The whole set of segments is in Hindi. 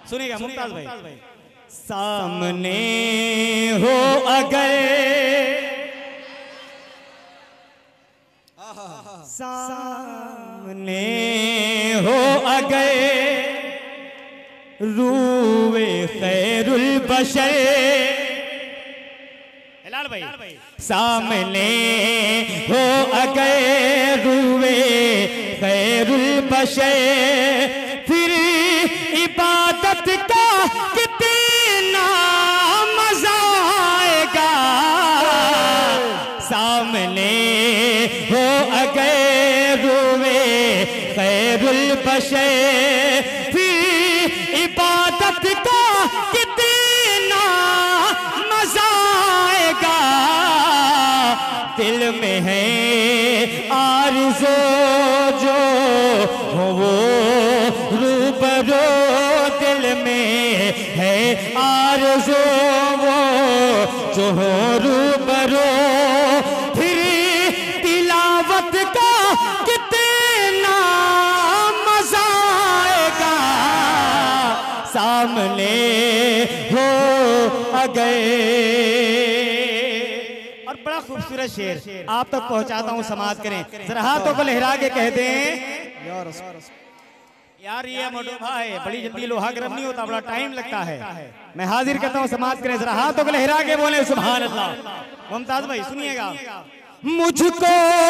सुनिएगा मुमताज भाई। सामने हो अगर, सामने हो अगर रूए खैरुल बशर, हिलाल भाई, सामने हो अगर रूए खैरुल बशर, फिर इबादत का कितना मजा आएगा। सामने हो अगर रूए खैरुल बशर, फिर इबादत का कितना मजा आएगा। दिल में है आरज़ू जो हो वो रूबरो, दिल में है आरज़ू वो जो हो रूबरो, फिर तिलावत का कितना मजा आएगा। सामने हो अगर, और बड़ा खूबसूरत शेर आप तक पहुंचाता हूं, समाज करें जरा, हाथों को लहरा के कह दें यार ये मोटोभा है, बड़ी जल्दी लोहा गर्म नहीं होता, बड़ा टाइम लगता है। मैं हाजिर करता हूं समाज करें जरा, हाथों को लहरा के बोले सुभान अल्लाह। मुमताज भाई सुनिएगा, मुझको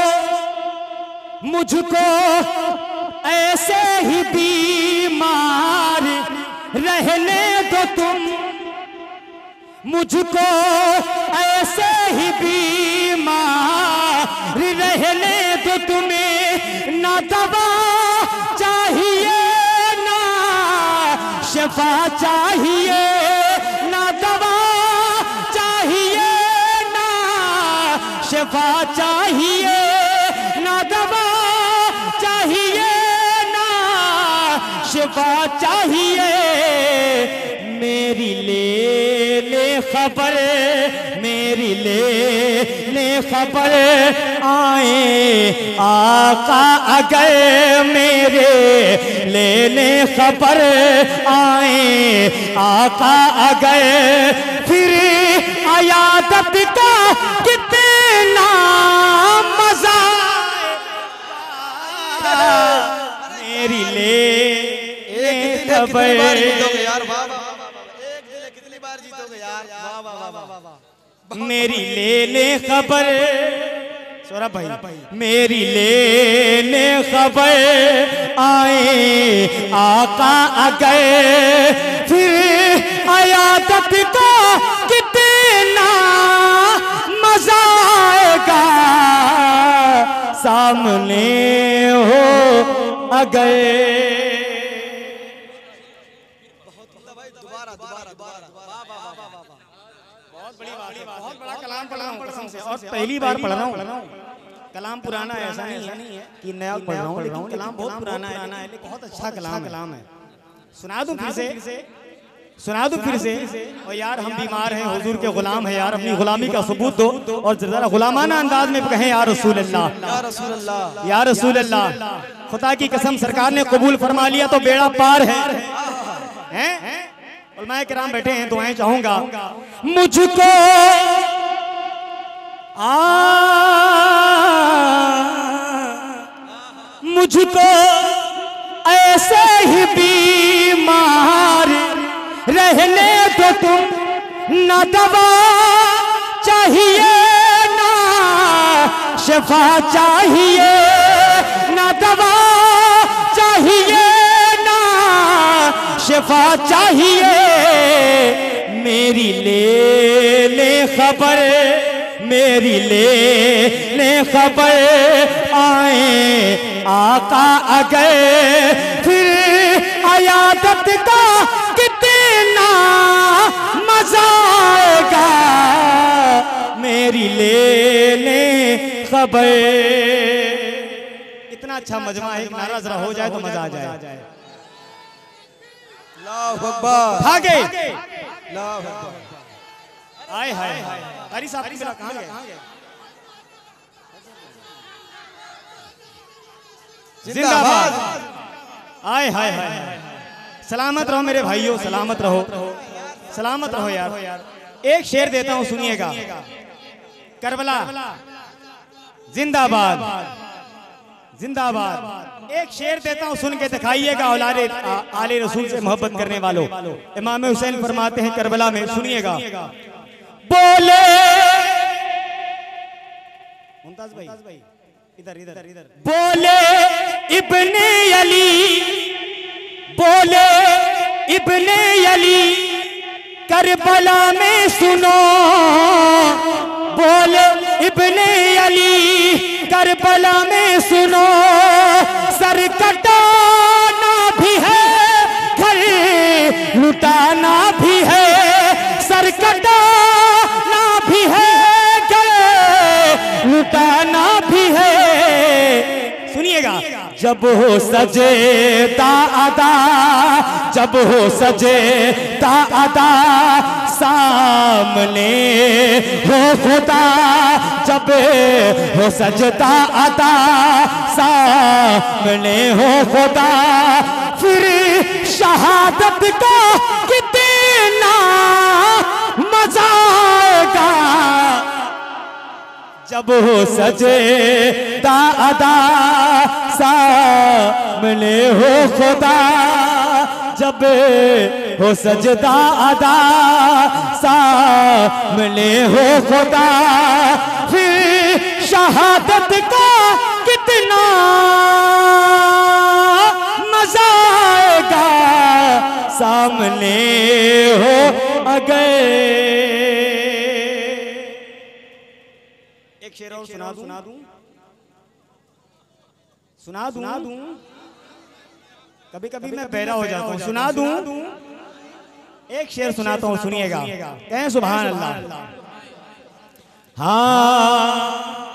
मुझको ऐसे ही बीमार रहने दो तुम, मुझको ऐसे ही बीमार रहने दो तुम्हें, ना दवा चाहिए ना शफा चाहिए, ना दवा चाहिए ना शफा चाहिए, ना दवा चाहिए ना शफा चाहिए। मेरी ले खबर, मेरी ले खबर आए आका अगर, मेरे ले खबर आए आका अगर, फिर अयादत का कितना मजा मेरी ले खबर। मेरी ले खबर, सौरभ भाई, मेरी ले खबर आए आका अगर, फिर अयादत का कितना मजा आएगा। सामने हो अगर, बहुत बड़ा कलाम पढ़ा हूं कसम से, और पहली बार पढ़ रहा हूं। कलाम पुराना है, ऐसा नहीं है कि नया पढ़ रहा हूं, लेकिन कलाम बहुत पुराना है, लेकिन बहुत अच्छा कलाम है। सुना दूं फिर से, सुना दूं फिर से। और यार हम बीमार हैं, हुजूर के गुलाम है यार, अपनी गुलामी का सबूत दो और जरा गुलामाना अंदाज में कहें या रसूल अल्लाह, या रसूल अल्लाह, या रसूल अल्लाह। खुदा की कसम सरकार ने कबूल फरमा लिया तो बेड़ा पार है। उलमाए किराम बैठे हैं, दुआएं चाहूंगा। मुझको मुझको ऐसे ही बीमार रहने दो तुम, ना दवा चाहिए ना शफा चाहिए, ना दवा चाहिए ना शफा चाहिए। मेरी ले खबर, मेरी ले खबर आए आका अगर, फिर अयादत का कितना मजा आएगा। मेरी ले खबर, इतना अच्छा मजमा है, एक नारा जरा हो जाए तो मजा आ जाए। अल्लाहु अकबर, भागे आए हाय कारी साहब की कहां गए? जिंदाबाद, आए हाय हाय सलामत रहो मेरे भाइयों, सलामत रहो, सलामत रहो यार। एक शेर देता हूं, सुनिएगा। करबला जिंदाबाद, जिंदाबाद। एक शेर देता हूं, सुन के दिखाइएगा। औलादे आले रसूल से मोहब्बत करने वालों, इमाम हुसैन फरमाते हैं करबला में, सुनिएगा। बोले मुमताज भाई, इधर इधर इधर। बोले इब्ने अली, बोले इब्ने अली करबला में सुनो, बोले इब्ने अली करबला में सुनो। सर कटाना भी है, घर लुटाना भी है, सर कटाना भी है, घर लुटाना भी है। सुनिएगा। जब हो सजेदा अदा, जब हो सजेदा अदा, सामने हो खुदा, जब हो सजदा अदा, सामने हो खुदा, फिर शहादत का कितना मजा आएगा। जब हो सजेदा अदा, सामने हो खुदा, जब हो सजदा अदा, सामने हो खुदा, फिर शहादत का कितना मजा आएगा। सामने हो अगर। एक शेर और सुना दूं, सुना दूं। कभी कभी मैं बहरा हो जाता हूँ, सुना दूं। एक शेर सुनाता हूँ, सुनिएगा। कहें सुभान अल्लाह। हाँ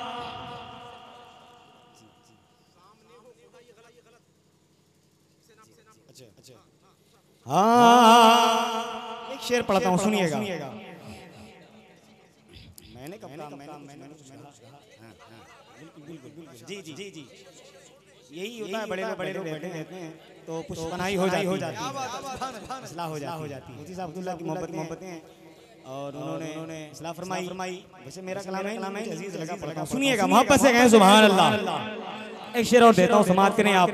हाँ, एक शेर पढ़ता हूँ, सुनिएगा। मैंने कब कहा? मैंने जी जी जी जी, यही होता है। बड़े लोग बैठे रहते हैं तो कुछ पनाही हो जाती है, इस्लाह हो जाती है। मुफ्ती साहब अब्दुल्लाह की मोहब्बतें हैं और उन्होंने इस्लाह फरमाई। वैसे मेरा कलाम है अजीज लगा, पढ़ता हूं, सुनिएगा। मोहब्बत से कहें सुभान अल्लाह। एक शेर और देता हूं, समाअत करें आप।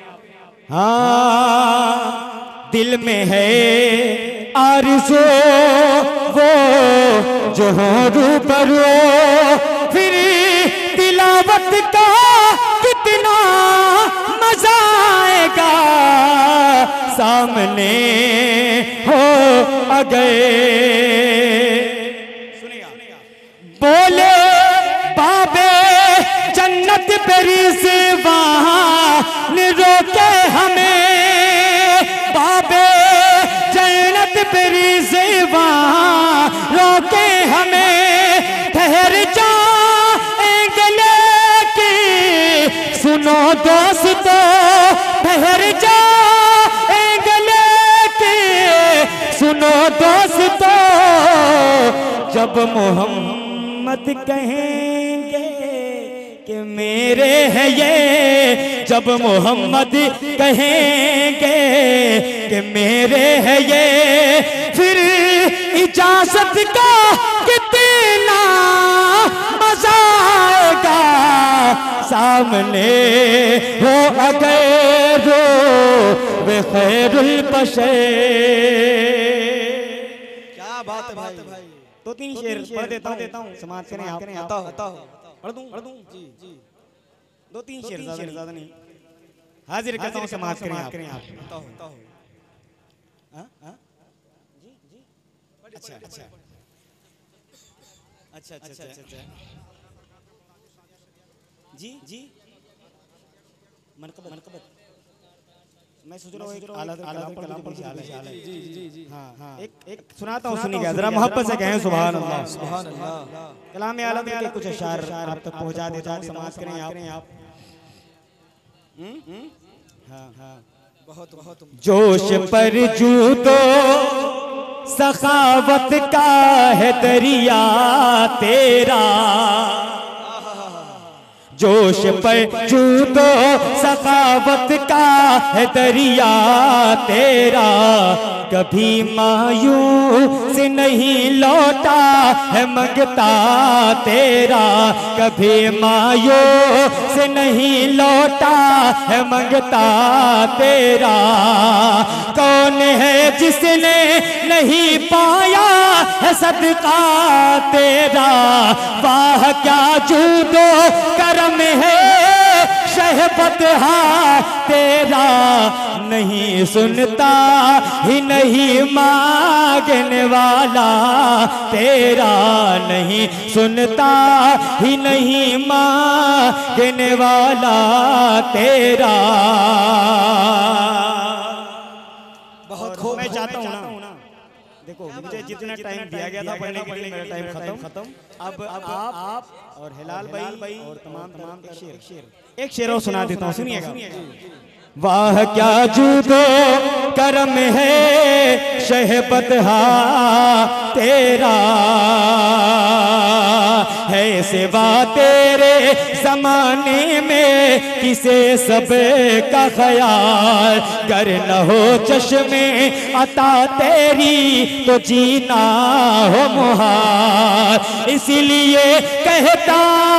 हाँ, दिल में है आरज़ू वो जो हो रूबरू, फिर तिलावत का कितना मजा आएगा। सामने हो अगर। बोले बाबे जन्नत पेरी से वहां रोके हमें, बाबे जन्नत पेरी से वहां रोके हमें। ठहर जाएंगे लेके सुनो दोस्तों, ठहर जाएंगे लेके सुनो दोस्तों। जब मोहम्मद कहेंगे कि मेरे हैं ये, जब मोहम्मद कहेंगे कि मेरे हैं ये, फिर इजाजत का कितना मजा आएगा। सामने हो अगर वे खैरुल बशर। क्या बात है भाई। दो तीन शेर पढ़ देता हूँ, समाअत करें आप। पढ़ दूं जी जी, दो तीन शेर, ज्यादा नहीं। हाजिर करता हूँ, समाअत करें आप। जी जी, अच्छा अच्छा अच्छा अच्छा अच्छा जी जी। मनकबत मैं सोच रहा हूँ एक आला कलाम पर है। जी जी जी, हाँ एक सुनाता हूँ, सुनिएगा जरा। मोहब्बत से कहें सुभान अल्लाह। सुभान अल्लाह। कलाम आला के कुछ अशार आप तक पहुँचा देता हूँ, समाअत करें आप। हाँ हाँ, बहुत जोश पर जूदो सखावत का है दरिया तेरा, जोश पर जूदो सखावत का है दरिया तेरा, कभी मायूस नहीं लौटा है मंगता तेरा, कभी मायूस नहीं लौटा है मंगता तेरा। कौन है जिसने नहीं पाया है सदका तेरा, वाह क्या जूदो करम है शहबत तेरा, नहीं सुनता ही नहीं मांगने वाला तेरा, नहीं सुनता ही नहीं मांगने वाला तेरा। बहुत खूब। मैं चाहता हूँ ना, देखो मुझे जितना टाइम दिया गया था पढ़ने के लिए मेरा टाइम खत्म। अब आप और हिलाल भाई और तमाम एक शेर और सुना देता हूँ, सुनिएगा। वाह क्या जूदो करम है शहबत तेरा, है सिवा तेरे ज़माने में किसे सब का ख्याल, गर न हो चश्मे अता तेरी तो जीना हो मुहाल। इसीलिए कहता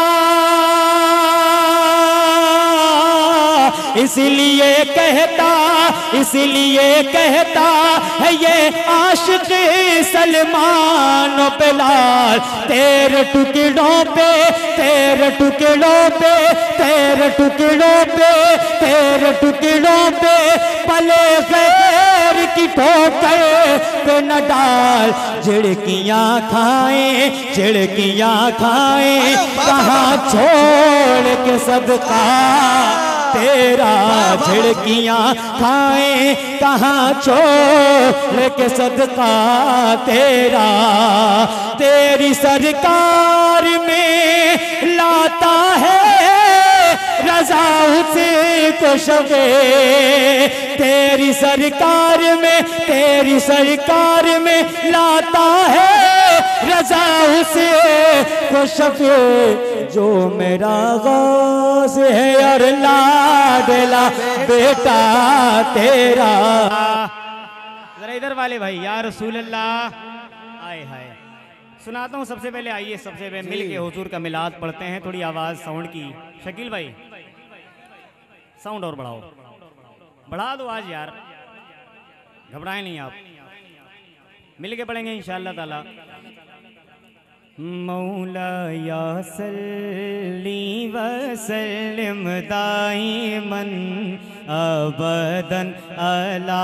इसलिए कहता है ये आशिक सलमान बिलाल, तेरे टुकड़ों पे तेरे टुकड़ों पे तेरे टुकड़ों पे तेरे टुकड़ों पे पले गैर की ठोकर पे न डाल। झिड़कियाँ खाएं कहाँ छोड़ के सदका तेरा, झिड़कियाँ खाएं कहाँ छोड़ के सदका तेरा। तेरी सरकार में लाता है रजा उसे को शबे, तेरी सरकार में लाता है रजा उसे को शबे, जो मेरा गौस है और लाडला बेटा तेरा। जरा इधर वाले भाई, या रसूल अल्लाह, आए हाय। सुनाता हूँ सबसे पहले, आइए सबसे पहले मिल के हुजूर का मिलाद पढ़ते हैं। थोड़ी आवाज़ साउंड की, शकील भाई साउंड और बढ़ाओ, बढ़ा दो आज यार, घबराए नहीं आप, मिल के पढ़ेंगे इंशाअल्लाह ताला। मौला या सल्ली व सल्लिम दाइमन अबदन अला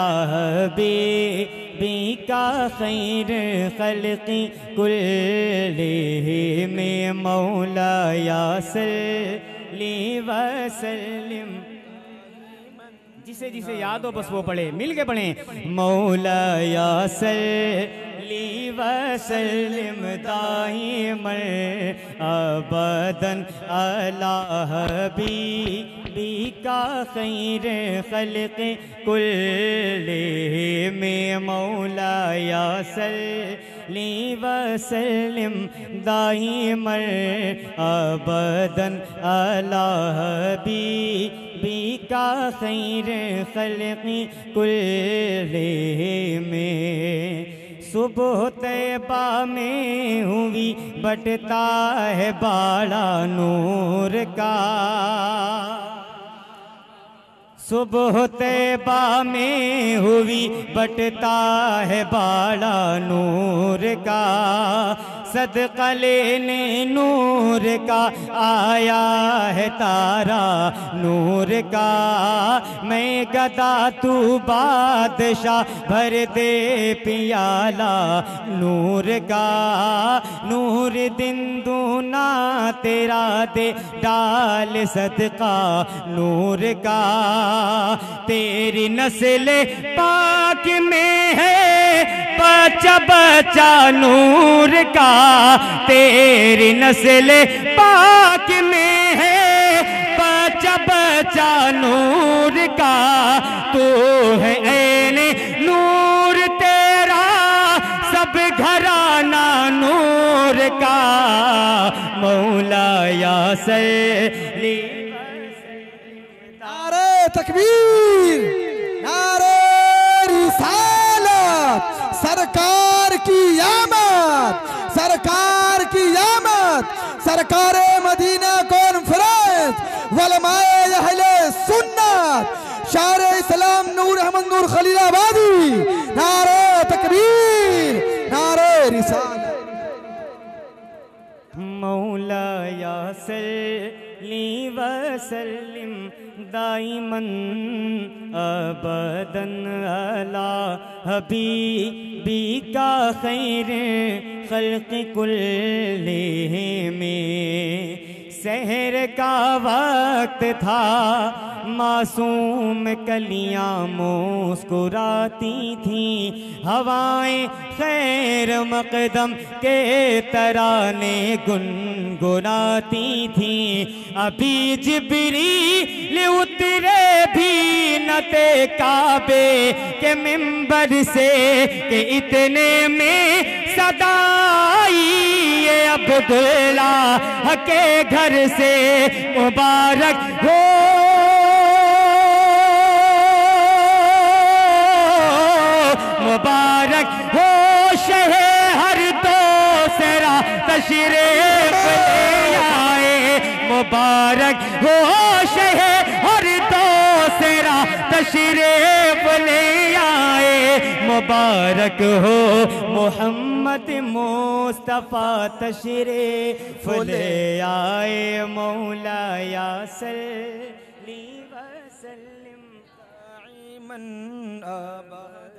हबीबिका खैर खल्क़ि कुल्लिहिम। मौला या सल्ली व सल्लिम, जिसे जिसे याद हो बस वो पढ़े, मिल के पढ़े। मौला या सल्ली व सल्लिम दाइमन अबदन अला हबीबिका खैर खल्क़ि कुल्लिहिम। मौला या सल्ली व सल्लिम दाइमन अबदन अला हबीबिका खैर खल्क़ि कुल्लिहिम। सुबह तैबा में हुई बटता है बाड़ा नूर का, सुबह तैबा में हुई बटता है बाड़ा नूर का। सदका लेने नूर का आया है तारा नूर का। मैं गदा तू बादशाह भर दे पियाला नूर का। नूर दिन दूना तेरा दे डाल सदका नूर का। तेरी नस्ल पाक में है बच्चा बच्चा नूर का। तेरी नस्ल पाक में है बच्चा बच्चा नूर का। तू है ऐने नूर तेरा सब घराना नूर का। मौला या सल्ली तकबीर, नारे रिसालत, सरकार की आमद, सरकार की आमद, सरकार मदीना कॉन्फ्रेंस, वलमाए अहले सुन्नत, शार इस्लाम नूर अहमद नूर खलीलाबादी, नारे तकबीर, नारे रिसालत। मौलाया सल्ली वसल्लिम दाइमन अबदन अला हबीबी का खैर खल्क़ कुल्लिहिम। सहर का वक्त था, मासूम कलियां मुस्कुराती थीं, हवाएं खैर मकदम के तराने गुनगुनाती थीं। अभी जिब्रील उतरे भी न थे काबे के मिंबर से कि इतने में सदाई अब्दुल्लाह के घर से मुबारक हो, मुबारक हो शहे हर दूसरा तशरीफ ले आए, मुबारक हो शहे हर दूसरा तशरीफ ले आए, मुबारक हो मोहम्मद मुस्तफ़ा तशरीफ ले आए। मौलाया सल्ली वसल्लिम दाइमन अबद।